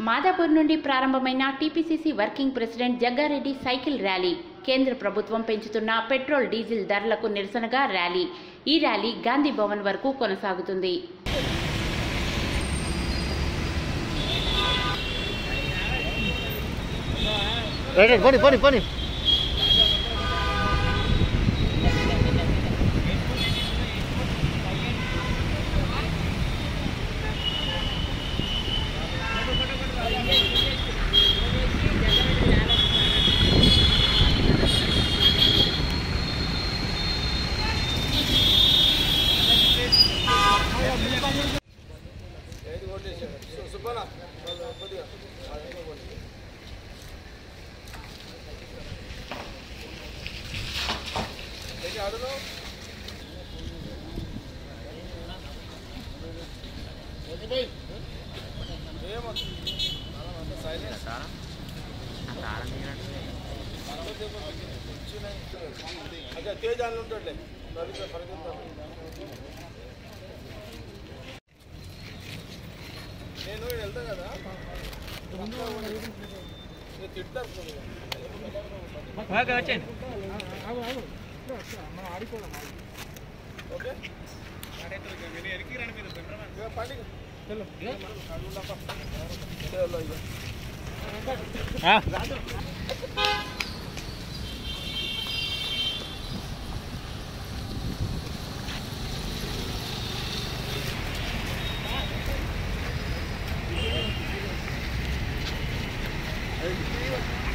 మాదాపూర్ నుండి ప్రారంభమైన TPCC working president Jaggareddy cycle rally. కేంద్ర ప్రభుత్వం పెంచుతున్న పెట్రోల్ డీజిల్ ధరలకు నిరసనగా ర్యాలీ. ఈ ర్యాలీ గాంధీ భవన్ వరకు కొనసాగుతుంది. నేను వెళ్తా కదా తిడతారు ఓకే Hey.